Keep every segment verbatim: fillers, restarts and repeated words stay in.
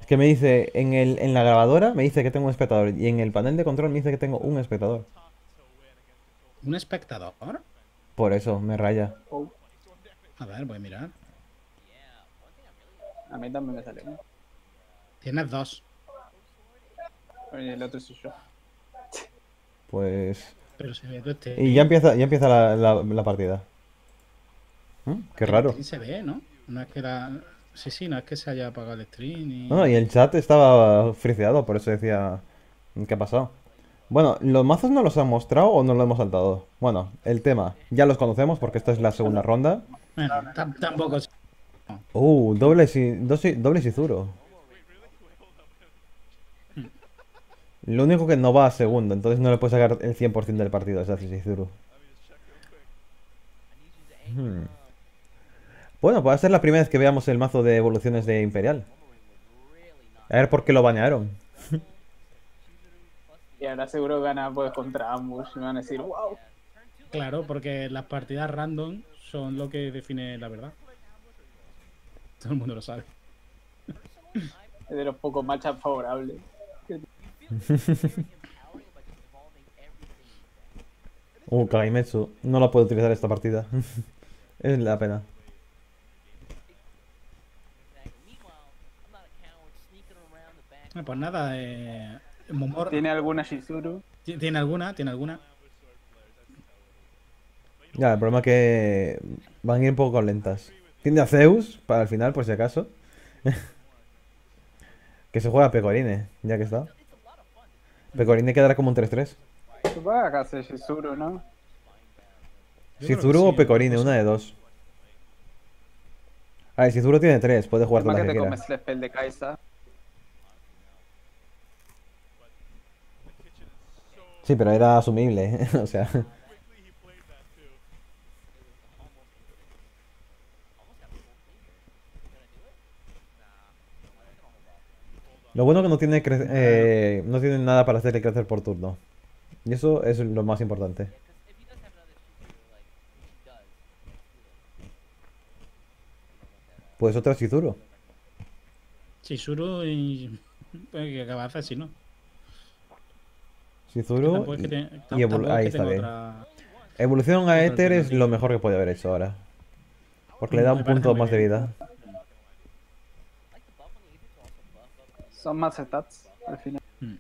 Que me dice, en el, en la grabadora me dice que tengo un espectador y en el panel de control me dice que tengo un espectador. ¿Un espectador? Por eso, me raya. Oh, A ver, voy a mirar. a mí también me sale uno. Tienes dos. Y el otro soy yo. Pues... Pero se ve tu stream. Y ya empieza, ya empieza la, la- la partida. ¿Mm? Qué El raro. stream se ve, ¿no? No es que la... Sí, sí, no es que se haya apagado el stream y... No, y el chat estaba friseado, por eso decía... ¿Qué ha pasado? Bueno, ¿los mazos no los han mostrado o no lo hemos saltado? Bueno, el tema. Ya los conocemos porque esta es la segunda ronda. Bueno, tam- tampoco... Uh, doble si, dosi- doble Sizuru. Lo único que no va a segundo, entonces no le puedes sacar el cien por ciento del partido a ese Sizuru. Hmm. Bueno, puede ser la primera vez que veamos el mazo de evoluciones de Imperial. A ver por qué lo banearon. Y ahora seguro gana pues contra ambos y me van a decir, wow. Claro, porque las partidas random son lo que define la verdad. Todo el mundo lo sabe. Es de los pocos matchups favorables. Uh, Kaimetsu. No la puedo utilizar esta partida. Es la pena. Eh, Pues nada, eh... Momor... ¿Tiene alguna Shizuru? Ti- ¿Tiene alguna? ¿Tiene alguna? Ya, el problema es que van a ir un poco lentas. Tiene a Zeus para el final, por si acaso. Que se juega a Pecorine, ya que está. Pecorine quedará como un tres tres. Supongo que acá hace Shizuru, ¿no? Yo creo que Sizuru sí, o otra Pecorine, cosa. una de dos. A ver, Sizuru tiene tres, puede jugar Es más todas que las que te quiera. comes el spell de Kaisa. Sí, pero era asumible, o sea. Lo bueno que no tiene cre- eh, no tiene nada para hacerle crecer por turno. Y eso es lo más importante. Pues otra Sizuru. Chizuru y... Pues, ¿qué acaba de hacer si no? Que Sizuru tampoco es y, que, te- y tam- evolu- tampoco es ahí que está tenga bien. otra... Evolución a otra Éter es lo alternativa. mejor que puede haber hecho ahora. Porque le da Me un parece punto muy más de bien. vida. Son más stats al final. Mm.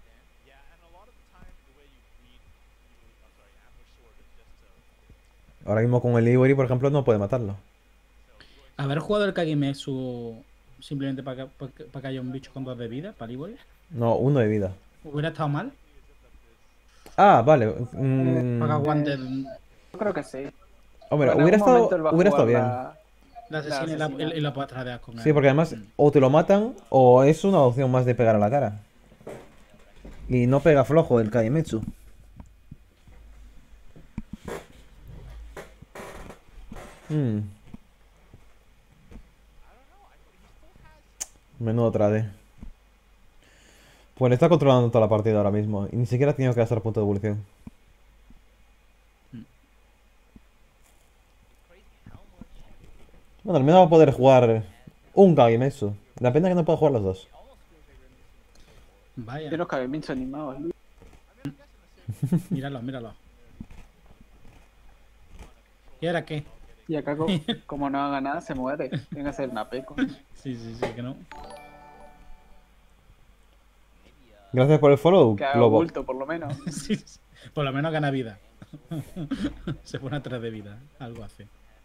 Ahora mismo con el Ivory, por ejemplo, no puede matarlo. Haber jugado el Kagemetsu simplemente para que, para que- para que haya un bicho con dos de vida, para Ivory, No, uno de vida. hubiera estado mal. Ah, vale. Para que mm, aguante Yo creo que sí. hombre, En hubiera algún momento estado, él va a hubiera estado jugar bien. la- la asesina y la, asesina. y la pueda tradear con él. Sí, porque además Mm. o te lo matan o es una opción más de pegar a la cara. Y no pega flojo el Kaimetsu. Hmm. Menudo trade. Pues le está controlando toda la partida ahora mismo. Y ni siquiera ha tenido que gastar punto de evolución. Bueno, al menos va a poder jugar un Kagemetsu. La pena es que no pueda jugar los dos. Vaya, Tiene los Kagemitsu animados, Luis. míralo, míralo. ¿Y ahora qué? Y acá, co- como no haga nada, se muere. Tiene que hacer una peco. Sí, sí, sí, que no. Gracias por el follow, Que haga Globo. bulto, por lo menos. Sí, sí. Por lo menos gana vida. Se pone atrás de vida, algo hace.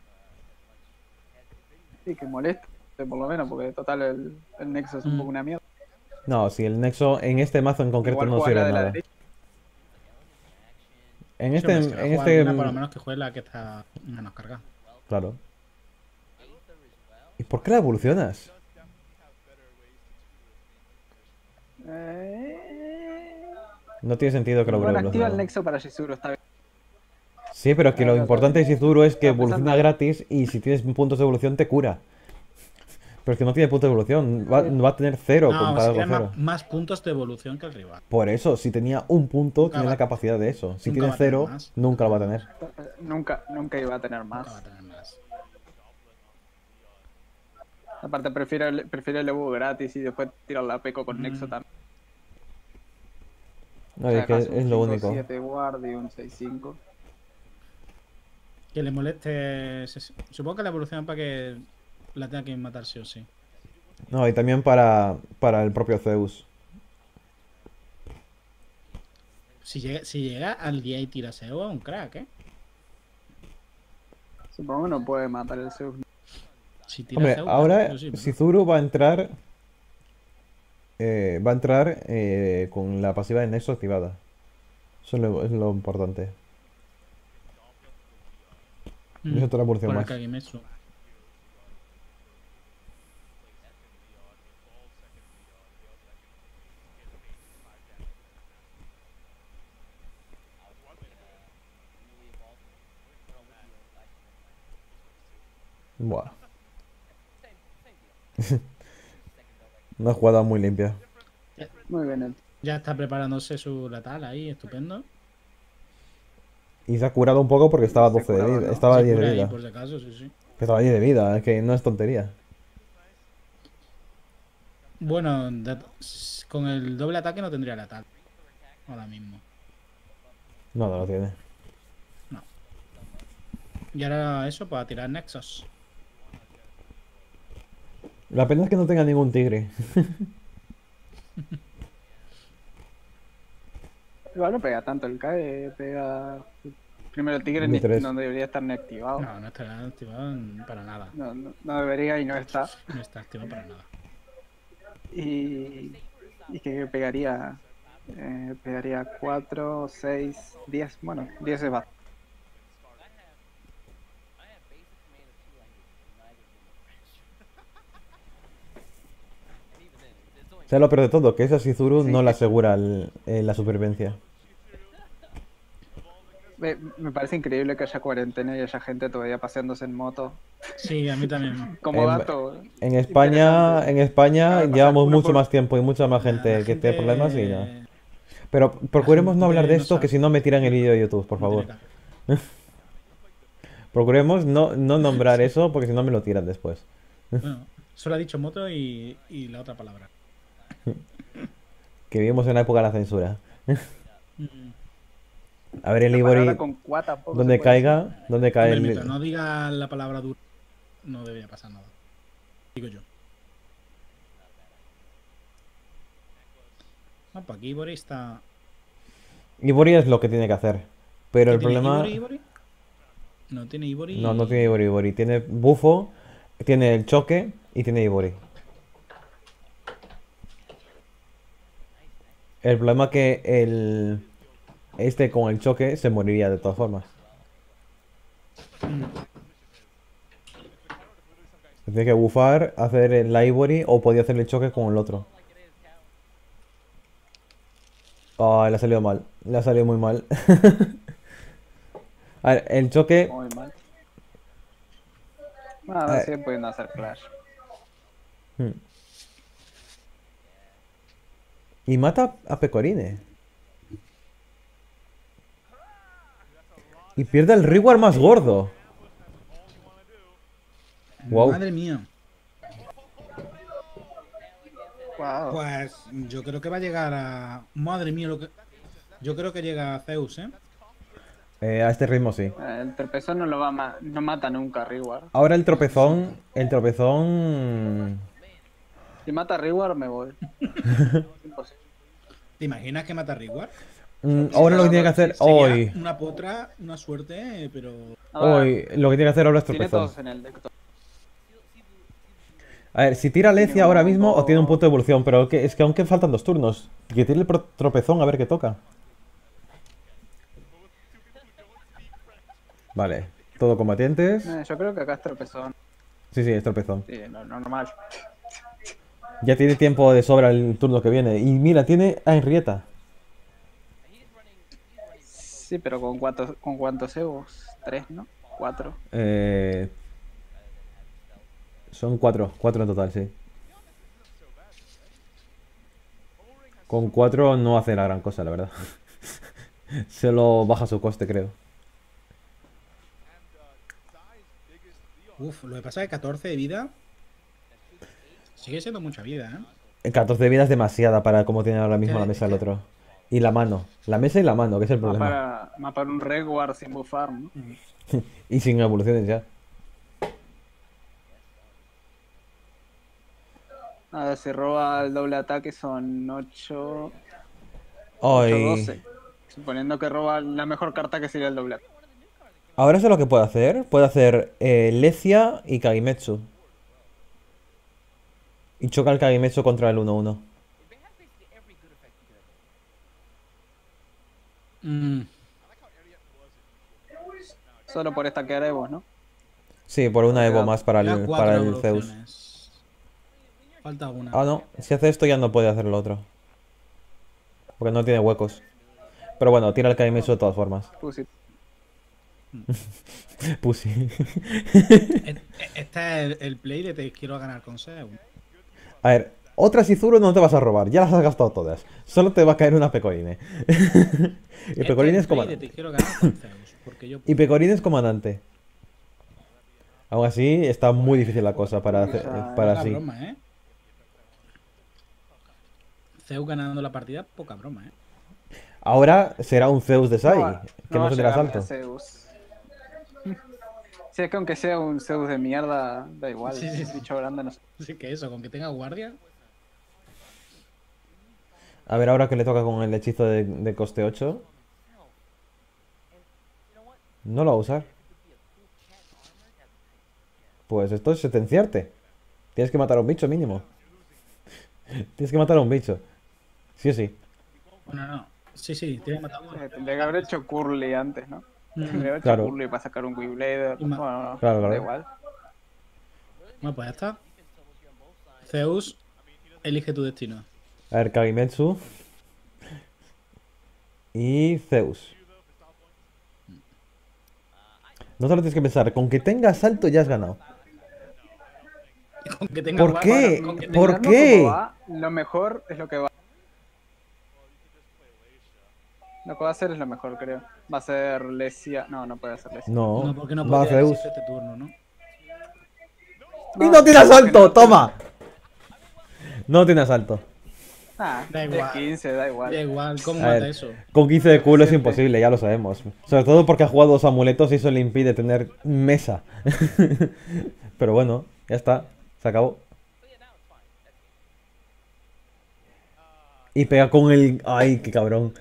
Sí, que moleste, por lo menos, porque total el, el Nexo es un Mm. poco una mierda. No, si el Nexo en este mazo en concreto Igual no jugar sirve la de de la nada. derecha. En Sí, este, hombre, si va a en jugar este, alguna, por lo menos que juegue la que está menos cargada. claro. ¿Y por qué la evolucionas? Eh... No tiene sentido que lo Bueno, activa el evolucione. Nexo para Shizuru, está bien. Sí, pero que lo Ah, importante de Shizuru es que estaba pensando- evoluciona gratis y si tienes puntos de evolución te cura. Pero es que no tiene puntos de evolución, va, va a tener cero No, comparado si con tiene cero. más, más puntos de evolución que el rival. Por eso, si tenía un punto, Nunca tiene va- la capacidad de eso. Si nunca tiene va a tener cero, más. nunca lo va a tener. Nunca, nunca iba a tener Nunca va a más. tener más. Aparte, prefiero el, prefiero el Evo gratis y después tirar la Peco con Nexo Mm. también. No, O es sea, que acaso es un lo cinco único. siete guard y un seis cinco. Que le moleste. se- Supongo que la evolución para que la tenga que matar sí o sí. No, y también para, para el propio Zeus. Si llega, si llega al día y tira Seo, es un crack, ¿eh? Supongo que no puede matar el Zeus. Si tira Hombre, Zeus, claro, ahora eso sí, pero- Shizuru va a entrar. eh, va a entrar eh, con la pasiva de Nexo activada. Eso es lo, es lo importante. Y es Mm, otra evolución por el más. Kagemetsu. Buah. Una jugada muy limpia. Muy bien, el- Ya está preparándose su letal ahí, estupendo. Y se ha curado un poco porque estaba a Se doce de curaba, vida. ¿no? Estaba a Se diez de cura ahí, vida. por si acaso, sí, sí. Que estaba a diez de vida, es que no es tontería. Bueno, de- s- con el doble ataque no tendría letal. Ahora mismo. No, no lo tiene. Y ahora eso, para tirar Nexus. La pena es que no tenga ningún tigre. Igual no pega tanto el K E, pega. Primero el tigre Mi ni- tres. no debería estar ni activado. No, no está activado en- para nada. No, no, no debería y no está. No está activado para nada. Y. Y que pegaría. eh, pegaría cuatro, seis, diez. Bueno, diez es bastante. ¿Sabes lo peor de todo? Que esa Shizuru Sí, no le que- asegura el- eh, la supervivencia. Me, me parece increíble que haya cuarentena y haya gente todavía paseándose en moto. Sí, a mí también. Como En- dato. En España, interesante. en España Acaba de pasar llevamos uno mucho por- más tiempo y mucha más La- gente la que tiene gente- problemas y no. Pero procuremos no hablar de no esto, que sabe. si no me tiran el vídeo de YouTube, por no favor. tiene cara. Procuremos no, no nombrar eso, porque si no me lo tiran después. Bueno, solo ha dicho moto y, y la otra palabra. Que vivimos en la época de la censura. Mm. A ver, el La Ivory, palabra con cua tampoco donde se puede decir. caiga, donde cae Hombre, el... mientras no diga la palabra dura, no debería pasar nada. Digo yo. Ah, pues aquí Ivory está. Ivory es lo que tiene que hacer. Pero ¿Qué el tiene problema... Ivory, Ivory? No tiene Ivory. No, no tiene Ivory, Ivory. Tiene bufo, tiene el choque y tiene Ivory. El problema es que el... Este con el choque se moriría de todas formas. Mm. Tiene que bufar, hacer el Ivory o podía hacer el choque con el otro. Ah, le ha salido mal. Le ha salido muy mal. A ver, el choque... Muy mal. Nada, Eh. sí pueden hacer flash. Hmm. Y mata a Pecorine. Y pierde el reward más gordo. Wow. Madre mía. Wow. Pues yo creo que va a llegar a. Madre mía, lo que. Yo creo que llega a Zeus, ¿eh? Eh, a este ritmo sí. Eh, El tropezón no lo va a ma- no mata nunca a Reward. Ahora el tropezón... El tropezón... Si mata a Reward me voy. Imposible. ¿Te imaginas que mata a Reward? Mm, ahora lo que tiene que hacer Sería hoy... una potra, una suerte, pero. Ahora, Hoy... Lo que tiene que hacer ahora es tiene tropezón. todos en el deck. A ver, si tira Alecia ahora mismo o tiene un punto de evolución, pero que, es que aún que faltan dos turnos. Que tire el pro- tropezón a ver qué toca. Vale, todo combatientes. Eh, yo creo que acá es tropezón. Sí, sí, es tropezón. Sí, no- normal. Ya tiene tiempo de sobra el turno que viene. Y mira, tiene a Henrietta. Sí, pero con cuántos, con cuántos egos? Tres, ¿no? Cuatro. Eh, son cuatro, cuatro en total, sí. Con cuatro no hace la gran cosa, la verdad. Se lo baja su coste, creo. Uf, lo que pasa es que catorce de vida. Sigue siendo mucha vida, ¿eh? En catorce de vida es demasiada para como tiene ahora mismo Que- la mesa el que- otro. Y la mano. La mesa y la mano, que es el Más problema. para, más para un Reward sin buffar, ¿no? Y sin evoluciones ya. A ver, si roba el doble ataque son ocho, Ay. doce. Suponiendo que roba la mejor carta que sería el doble ataque. Ahora sé lo que puedo hacer. Puedo hacer eh, Lecia y Kagemetsu. Y choca el Kagemetsu contra el uno uno. Mm, Solo por esta que haremos, ¿no? Sí, por una Evo Queda- más para quedan el, cuatro para el Zeus. evoluciones. Falta una. Ah, no. Si hace esto ya no puede hacer lo otro. Porque no tiene huecos. Pero bueno, tira el Kagemetsu de todas formas. Pussy. Pussy. E- e- Este es el, el play de te quiero ganar con Zeus. A ver, otras Izuru no te vas a robar. Ya las has gastado todas. Solo te va a caer una Pecorine. Y Este Pecorine es es el play de comandante. te quiero ganar con Zeus. Porque yo. Y Pecorine es comandante. Aún así, está muy difícil la cosa para hacer, Ya, para Poca así. broma, ¿eh? Zeus ganando la partida, poca broma, ¿eh? Ahora será un Zeus de Sai, va- que no va a tendrá llegar ni a salto. Zeus. Si es que aunque sea un Zeus de mierda, da igual. Sí, sí, sí. Bicho grande no sé. Así que eso, con que tenga guardia. A ver, ahora que le toca con el hechizo de, de coste ocho. No lo va a usar. Pues esto es sentenciarte. Tienes que matar a un bicho mínimo. Tienes que matar a un bicho. Sí o sí. Bueno, no. Sí, sí, tiene que matar a uno. Eh, Tendría que haber hecho Curly antes, ¿no? Mm. Tendría que haber hecho Claro. Curly para sacar un Weeblader. Y ma- Bueno, no, Claro, da claro. igual. Bueno, pues ya está. Zeus, elige tu destino. A ver, Kagemetsu. Y Zeus. No solo tienes que pensar, con que tenga salto ya has ganado. Con que tenga ¿Por guardia, qué? con que ¿Por tenga- Mirando qué? cómo va, lo mejor es lo que va. Lo que va a hacer es lo mejor, creo. Va a ser Lesia. No, no puede ser Lesia. No, No, porque no va a podía Zeus. decirse este turno, ¿no? ¡Y no tiene asalto! ¡Toma! No tiene asalto. Ah, Da diez, igual. quince, da igual. Da igual, ¿cómo A mata ver. eso? Con quince de culo es Suficiente. imposible, ya lo sabemos. Sobre todo porque ha jugado dos amuletos y eso le impide tener mesa. Pero bueno, ya está. Se acabó. Y pega con el... ¡Ay, qué cabrón!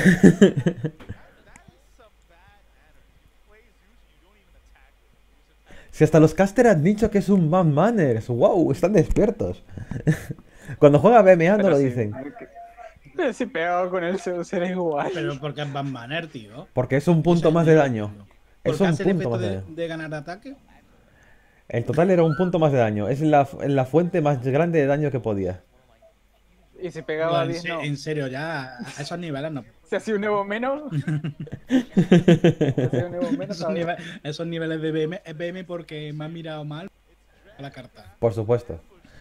Si hasta los caster han dicho que es un Bad Manners. ¡Wow! Están despiertos. Cuando juega B M A no Pero lo sí, dicen. hay que- Pero si pegaba con el Zeus era igual. Pero porque es Van Banner, tío. Porque es un punto más de daño. Es Porque un hace el punto efecto más de de, daño. de ganar ataque. El total era un punto más de daño. Es la, la fuente más grande de daño que podía. Y si pegaba en, diez, se- no. en serio, ya a esos niveles no. Si hacía un Evo menos. Si hacía un Evo menos. Esos, todavía. nive- esos niveles de B M, es B M porque me han mirado mal a la carta. Por supuesto.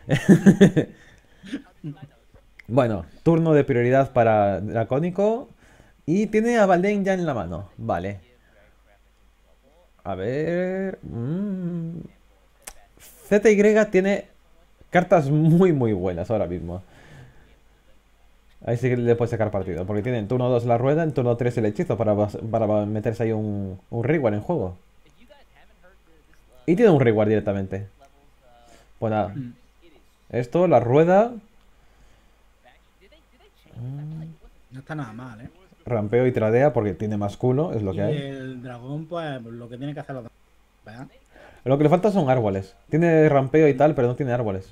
Bueno, turno de prioridad para Dracónico. Y tiene a Baldain ya en la mano. Vale. A ver. mm. Z Y tiene cartas muy muy buenas ahora mismo. Ahí sí que le puede sacar partido. Porque tiene en turno dos la rueda, en turno tres el hechizo para, bas- para meterse ahí un, un reward en juego. Y tiene un reward directamente. Pues nada. Mm. Esto, la rueda, No está nada mal, ¿eh? rampeo y tradea porque tiene más culo, es lo Y que hay. el dragón, pues lo que tiene que hacer los dos. ¿Verdad? Lo que le falta son árboles. Tiene rampeo y tal, pero no tiene árboles.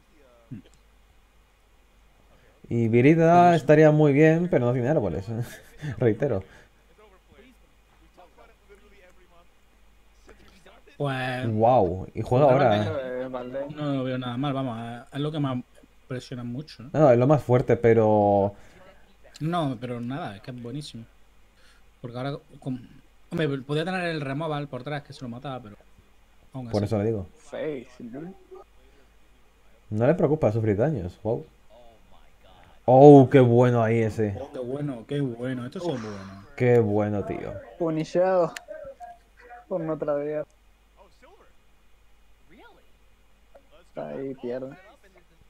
Y Virida estaría muy bien, pero no tiene árboles. Reitero. Pues Wow. Y juega ahora. Eh, Valde. no lo veo nada mal, vamos, es lo que más presiona mucho, ¿no? No, es lo más fuerte, pero... No, pero nada, es que es buenísimo. Porque ahora, como- hombre, podía tener el removal por atrás que se lo mataba, pero aún Por así. eso le digo. Face, ¿no? No le preocupa sufrir daños. Wow. Oh, qué bueno ahí ese. Oh, qué bueno, qué bueno, esto sí es bueno. Qué bueno, tío. Punillado. Por no tradear. Ahí pierde.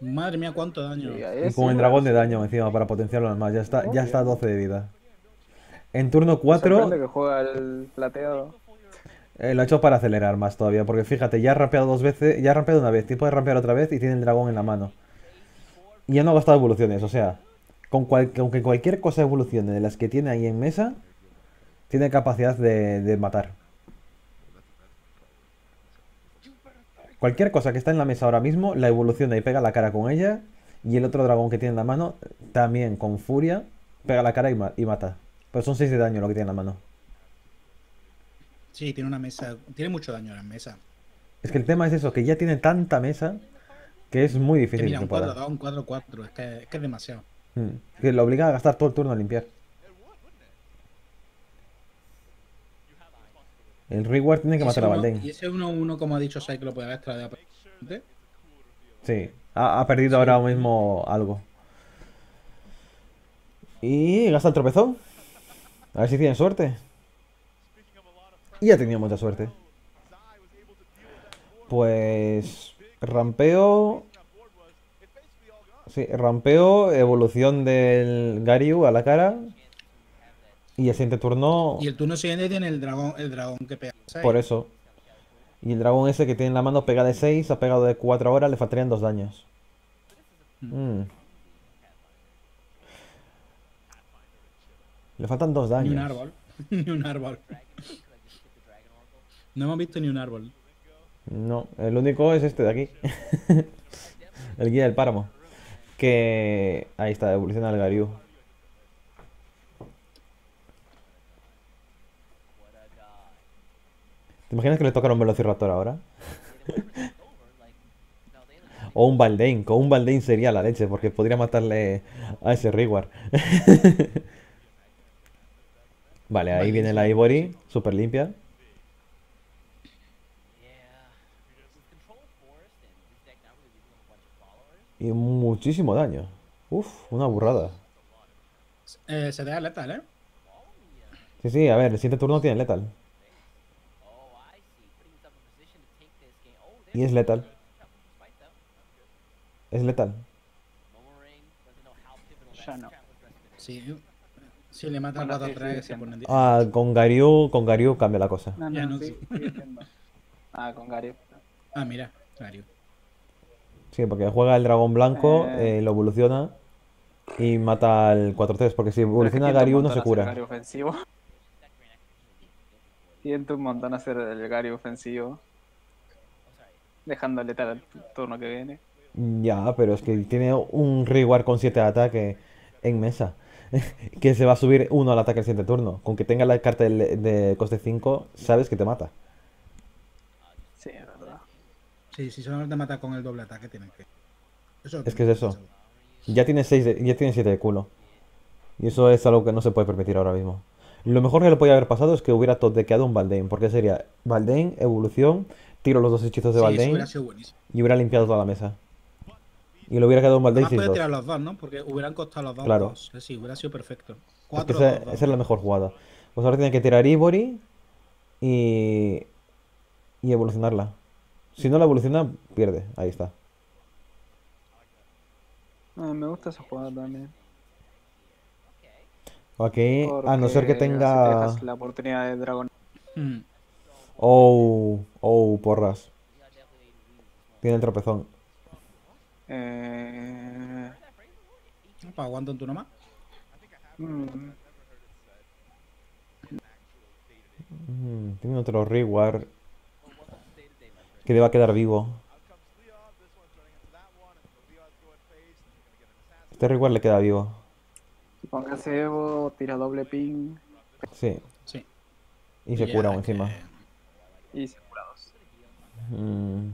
Madre mía, cuánto daño. Y, Y es con el igual, dragón de daño encima para potenciarlo al más. Ya está, ya está a doce de vida. En turno Me sorprende cuatro que juega el plateado. eh, lo ha hecho para acelerar más todavía. Porque fíjate, ya ha rampeado dos veces. Ya ha rampeado una vez. Tiempo de rampear otra vez y tiene el dragón en la mano. Y ya no ha gastado evoluciones. O sea, con cual, con que cualquier cosa evolucione de las que tiene ahí en mesa, tiene capacidad de, de matar. Cualquier cosa que está en la mesa ahora mismo, la evoluciona y pega la cara con ella. Y el otro dragón que tiene en la mano, también con furia, pega la cara y, ma- y mata. Pero son seis de daño lo que tiene en la mano. Sí, tiene una mesa. Tiene mucho daño la mesa. Es que el tema es eso, que ya tiene tanta mesa que es muy Que difícil mira, que un cuatro pueda. dos, un cuatro cuatro. Es que, es que es demasiado. Mm. Que lo obliga a gastar todo el turno a limpiar. El reward tiene que Y ese matar a uno, Baldain. y ese uno uno como ha dicho Sai, que lo puede haber traído. Sí, ha, ha perdido Sí. ahora mismo algo. Y gasta el tropezón. A ver si tiene suerte. Y ha tenido mucha suerte. Pues... Rampeo... Sí, rampeo, evolución del Garyu a la cara. Y el siguiente turno, Y el turno siguiente tiene el dragón, el dragón que pega seis. por eso. Y el dragón ese que tiene en la mano pega de seis, ha pegado de cuatro ahora, le faltarían dos daños. Mm. Le faltan dos Ni un daños. árbol. Ni un árbol. No hemos visto ni un árbol. No, el único es este de aquí. El guía del páramo. Que... Ahí está, evoluciona el Garyu. ¿Te imaginas que le tocara un Velociraptor ahora? O un Baldain, con un Baldain sería la leche, porque podría matarle a ese Reward. Vale, ahí Baldain viene la sería Ivory, súper limpia. Y muchísimo daño. Uf, una burrada. Eh, se deja letal, ¿eh? Sí, sí, a ver, el siguiente turno tiene letal. Y es letal. Es letal. Ya no. Sí. Si le matan Bueno, cuatro sí, a tres sigue se siendo. ponen diez. Ah, con Garyu, con Garyu cambia la cosa. No, Ya no, no sí, sé. sigue siendo. Ah, con Gary. Ah, mira, Mario. Sí, porque juega el dragón blanco, Eh. eh, lo evoluciona y mata al cuatro tres. Porque si Pero es que evoluciona tienta un Garyu no montón se hacer cura. Gary ofensivo. Tienta un montón hacer el Gary ofensivo. Dejándole tal al turno que viene. Ya, pero es que tiene un reward con siete de ataque en mesa. Que se va a subir uno al ataque el siguiente turno. Con que tenga la carta de, de coste cinco, sabes que te mata. Sí, es verdad. Sí, si solamente mata con el doble ataque, tienen que. Eso Es que es eso. Ya tiene seis de- ya tiene siete de culo. Y eso es algo que no se puede permitir ahora mismo. Lo mejor que le podía haber pasado es que hubiera totequeado un Baldain. Porque sería Baldain, evolución, tiro los dos hechizos de Sí, eso Baldain hubiera sido buenísimo. y hubiera limpiado toda la mesa. Y le hubiera quedado un Baldain Además puede seis dos. tirar los dos, ¿no? Porque hubieran costado los dos. Claro. Dos. Sí, hubiera sido perfecto. Es que Cuatro, esa, dos, dos. esa es la mejor jugada. Pues ahora tiene que tirar Ivory y, y evolucionarla. Si no la evoluciona, pierde. Ahí está. Ah, me gusta esa jugada también. Aquí, a no ser que Porque así te tenga... dejas la oportunidad de dragón. Mm. Oh, oh, porras. Tiene el tropezón. Eh... Pues aguanta un turno más. mm, Mm, tiene otro reward que le va a quedar vivo. Este reward le queda vivo. Póngase Evo, tira doble ping Sí, Sí. y se Ya, cura aún es que- encima. y se curados. Mm.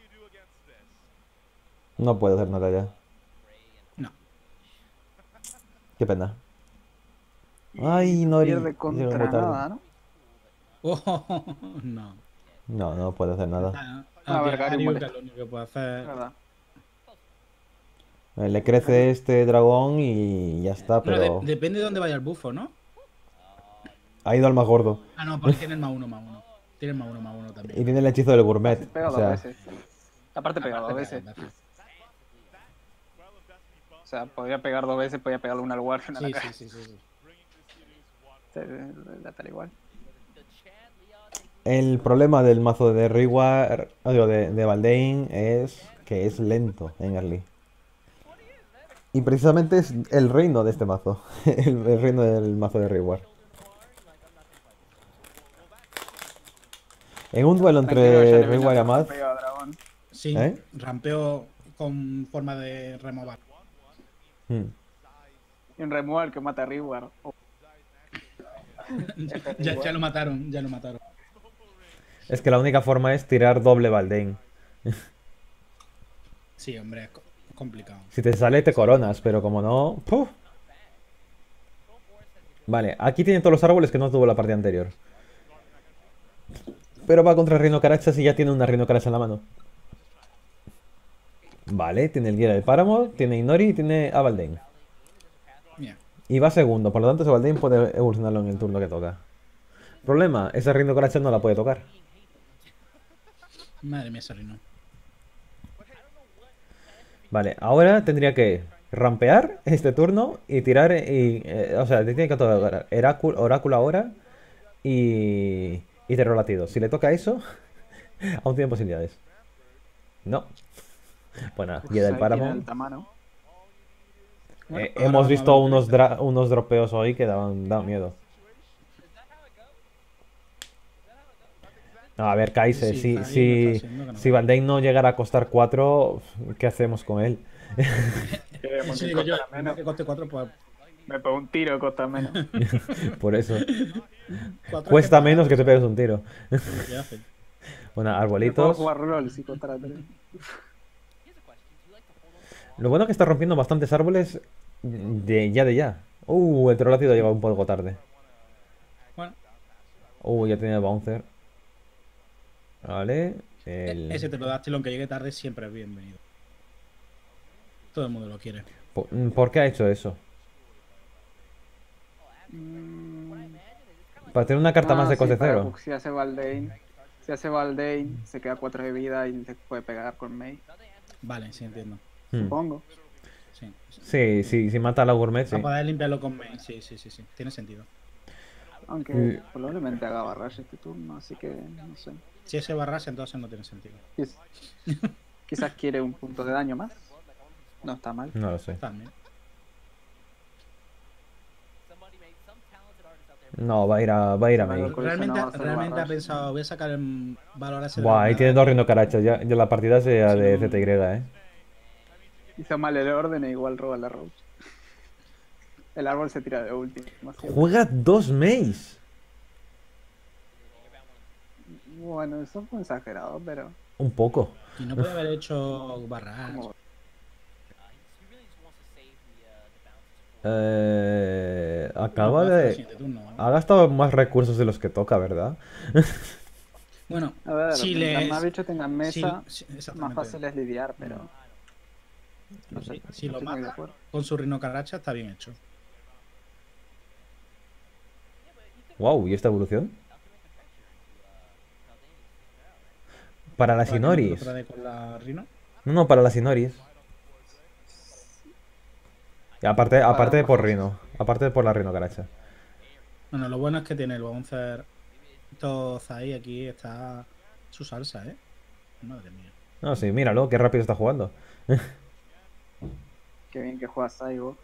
No puedo hacer nada ya. No. Qué pena. Ay, no Pierde llega muy contra tarde. nada, ¿no? Oh, no. No, no puede hacer nada. Ah, A ver, Gary Gary, molesta. que es lo único que puede Es hacer. verdad. Eh, Le crece este dragón y ya está, Bueno, pero de- depende de dónde vaya el bufo, ¿no? ha ido al más gordo. Ah, no, porque tiene el más uno, más uno. Tiene el más uno, más uno también. Y tiene el hechizo del gourmet. Pega O dos sea, veces. Aparte pega dos Aparte, veces. pega dos veces. O sea, podría pegar dos veces, podría pegarle una al Guardian a la Sí, cara. sí, sí, sí, sí. La tal igual. El problema del mazo de Reward, digo, de, de Baldain es que es lento en early. Y precisamente es el reino de este mazo. El, el reino del mazo de Reward. En un duelo Tranquilo, que ya entre le viene Reward y a Amad, rampeo a Dragón. Sí, ¿eh? rampeo con forma de removal. Hmm. Y un removal que mata a Reward. Oh, ya, ya lo mataron, ya lo mataron. Es que la única forma es tirar doble Baldain. Sí, hombre, es co- complicado. Si te sale te coronas, pero como no... ¡puf! Vale, aquí tiene todos los árboles que no tuvo la partida anterior. Pero va contra Reino Carachas y ya tiene una Reino Carachas en la mano. Vale, tiene el Guía del Páramo, tiene Inori y tiene a Baldain. Mira, Y va segundo, por lo tanto ese Baldain puede evolucionarlo en el turno que toca. Problema, esa Reino Carachas no la puede tocar. madre mía, ese reino. Vale, ahora tendría que rampear este turno y tirar y... eh, o sea, te tiene que tocar Oráculo, Oráculo ahora y... y Terror Latido. Si le toca eso, aún tiene posibilidades. No. Pues nada, Guía del ahí tiene Páramo. el Tamano. Bueno, Eh, ahora hemos vamos a visto ver unos, qué dra- unos dropeos hoy que daban, daban miedo. No, a ver, Kaiser, Sí, si, está ahí, lo está si, haciendo, que no si va. Baldain no llegara a costar cuatro, ¿qué hacemos con él? Queremos Sí, que digo yo, costara menos menos. que coste cuatro, pues Me pegó un tiro, costa menos. Por eso. cuatro Cuesta es menos que te barato, pegues un tiro. ¿sabes? ¿Qué hace? Bueno, Me puedo arbolitos. jugar rol si costara tres. Lo bueno es que está rompiendo bastantes árboles de ya de ya. Uh, el trolátido llega un poco tarde. Bueno, Uh, ya tiene el bouncer. Vale. El... ese te lo das, aunque llegue tarde, siempre es bienvenido. Todo el mundo lo quiere. ¿Por, por qué ha hecho eso? Mm, Para tener una carta ah, más de sí, coste para- cero. porque si hace Baldain, si hace Baldain, se queda cuatro de vida y le puede pegar con Mei. Vale, sí, entiendo. Hmm. Supongo. Sí. Sí, sí, si mata a la gourmet, sí. Para poder limpiarlo con main. Sí, sí, sí, sí. Tiene sentido. Aunque Mm. probablemente haga barrage este turno, así que no sé. Si ese barras, entonces no tiene sentido. Quiz- Quizás quiere un punto de daño más. No está mal. No lo sé. También. No, va a ir a, va a, ir a Vale, Mei. Por eso Realmente, no va a ser realmente ha barrage. pensado, voy a sacar el valor ese de Buah, la ahí tiene dos Rino Carachas. Ya, ya la partida sea Sí, de no. Z Y, eh. Hizo mal el orden e igual roba la roach. El árbol se tira de último. demasiado. Juega dos Meis. Bueno, eso fue exagerado, pero Un poco. Y no puede haber hecho barras. como Eh, No acaba puede hacer el de... siguiente turno, ¿eh? Ha gastado más recursos de los que toca, ¿verdad? Bueno, a ver, si mientras le. más bichos tengan mesa, si- si- más exactamente. fácil es lidiar, pero no sé. Si, si no lo estoy muy de mata acuerdo. con su rino caracha, está bien hecho. Wow, ¿y esta evolución? Para las Para que no te lo Inoris. trade con la rino. No, no, para las Inoris. Y aparte, aparte de por ambas Rino. Aparte de por la Rino Caracha. Bueno, lo bueno es que tiene el bouncer. Zai aquí está su salsa, ¿eh? Madre mía. No, sí, míralo, qué rápido está jugando. Qué bien que juega Saigo.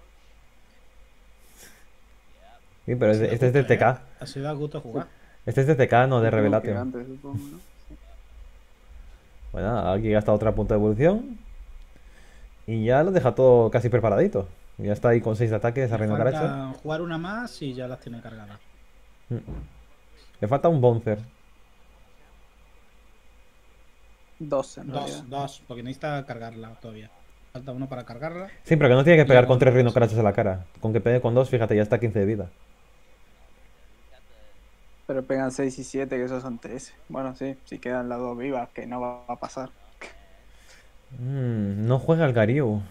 Sí, pero este, este es de T K. Ha sido a gusto jugar. Este es de T K, no de Supongo que Revelation. antes, supongo, ¿no? Bueno, aquí gasta otra punta de evolución. Y ya lo deja todo casi preparadito. Ya está ahí con seis de ataque esa Le Reino falta Caracha. jugar una más y ya las tiene cargadas. Le falta un Bouncer. Dos en Dos, realidad. dos, porque necesita cargarla todavía. Falta uno para cargarla. Sí, pero que no tiene que pegar Y con tres aguanta, Reino sí. Carachas en la cara. Con que pegue con dos, fíjate, ya está a quince de vida. Pero pegan seis y siete, que esos son trece. Bueno, sí, si quedan las dos vivas, que no va a pasar. Mm, no juega el Garyu.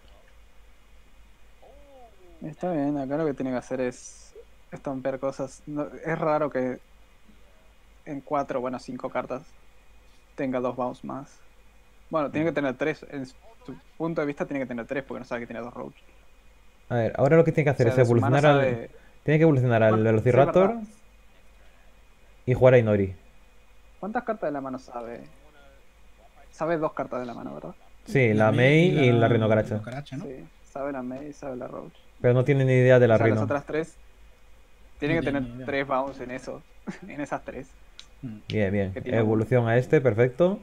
Está bien, acá lo que tiene que hacer es estampear cosas. No- es raro que en cuatro, bueno, cinco cartas tenga dos bounce más. Bueno, tiene que tener tres. En, su punto de vista tiene que tener tres porque no sabe que tiene dos roaches. A ver, ahora lo que tiene que hacer O sea, es de su mano evolucionar al... sabe- Tiene que evolucionar al Bueno, sí, es Velociraptor verdad. y jugar a Inori. ¿Cuántas cartas de la mano sabe? Sabe dos cartas de la mano, ¿verdad? Sí, la Mei y la Rino la Caracha. Caracha, ¿no? Sí, sabe la Mei y sabe la Roach. Pero no tiene ni idea de la O sea, las Rino. otras tres tienen No que tiene tener ni idea. tres bounce en eso, en esas tres. Mm. Bien, bien. que tiene Evolución a este, perfecto.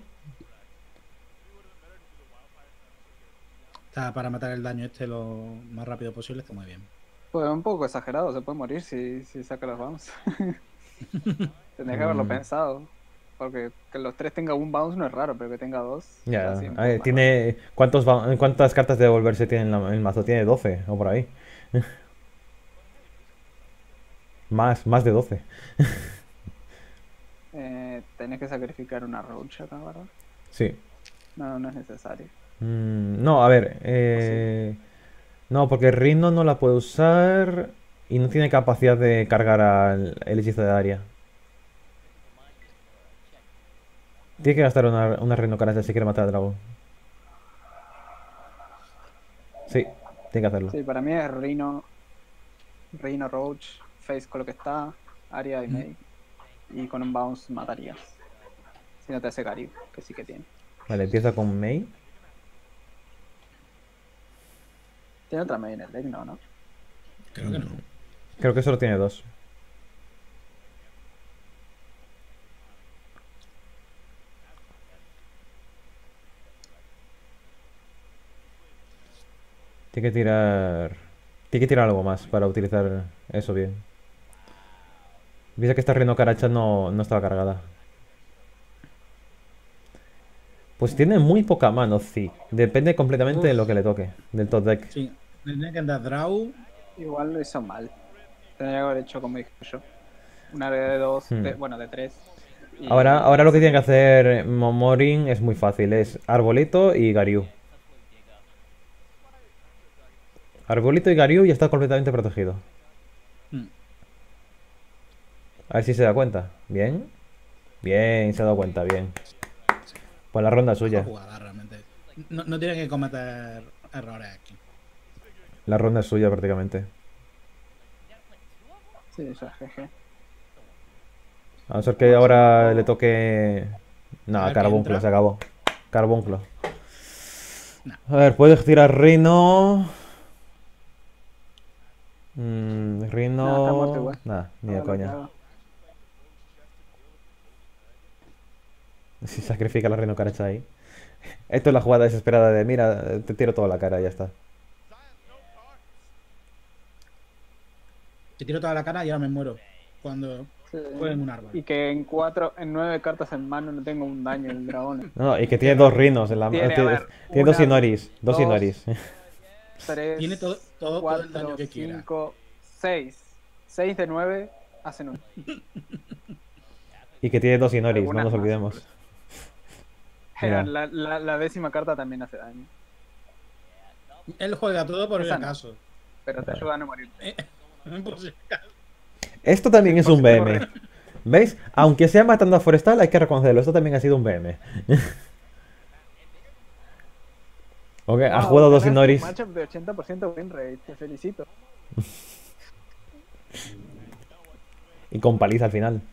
O sea, para matar el daño este lo más rápido posible está muy bien. Pues un poco exagerado, se puede morir si, si saca los bounce. Tendrías que haberlo Mm. pensado. Porque que los tres tengan un bounce no es raro, pero que tenga dos. Ya, así un a poco ver, más tiene... ¿Cuántos ba- ¿Cuántas cartas de devolverse tiene en la- en el mazo? Tiene doce o por ahí. Más, más de doce. raro. Eh, tenés que sacrificar una Roach acá, ¿verdad? Sí. No, no es necesario. Mm, no, a ver. eh, No, porque Rino no la puede usar y no tiene capacidad de cargar al el hechizo de área. Tiene que gastar una, una Rino Caracha si quiere matar al dragón. Sí, tiene que hacerlo. Sí, para mí es Rhino, Rhino Roach, Face con lo que está, Aria y Mei. Y con un bounce matarías. Si no te hace Garib, que sí que tiene. Vale, empieza con Mei. Tiene otra Mei en el deck, no, ¿no? Creo que no. Creo que solo tiene dos. Tiene que tirar... Tiene que tirar algo más para utilizar eso bien. Viste que esta Rino Caracha no, no estaba cargada. Pues tiene muy poca mano, sí. Depende completamente de lo que le toque, del top deck. Sí, tiene que andar draw. Igual lo hizo mal. Tendría que haber hecho como dije yo. Una de dos, Hmm. de- bueno, de tres. y- Ahora, ahora lo que tiene que hacer Momorin es muy fácil, es Arbolito y Garyu. Arbolito y Garyu ya está completamente protegido. Mm. A ver si se da cuenta. Bien. Bien, se ha dado cuenta, bien. Pues la ronda es suya. Jugada realmente. No, no tiene que cometer errores aquí. La ronda es suya prácticamente. Sí, ya, jeje. A no ser que ahora le toque... A No, ver, Carbunclo, ¿qué se entra? acabó. Carbunclo. No. A ver, puedes tirar Rino. Mm, Rino. No, está muerto igual. Nada, ni de Haga lo que coña. haga. Si sacrifica la Rino Caracha ahí. Esto es la jugada desesperada de mira, te tiro toda la cara y ya está. Te tiro toda la cara y ahora me muero. Cuando Sí. jueguen un árbol. Y que en cuatro, en nueve cartas en mano no tengo un daño el dragón. No, no, y que tiene dos rinos en la mano. Tiene, a Tiene, ver, tiene dos una, Inoris. Dos dos, Inoris. Tres, Tiene todo, todo, todo el daño cuatro, que quiera. cinco, seis. Seis de nueve hacen un. Y que tiene dos Inoris, no Algunas nos más, olvidemos. Mira. La, la, la décima carta también hace daño. Él juega todo por si Esa no. acaso. Pero te ayuda a no morir. Por si acaso. Esto también es Por un si B te M. corre. ¿Veis? Aunque sea matando a Forestal, hay que reconocerlo. Esto también ha sido un B M. Ok, ha Wow, jugado dos ganaste un Inoris. matchup de ochenta por ciento win rate, te felicito. Y con paliza al final.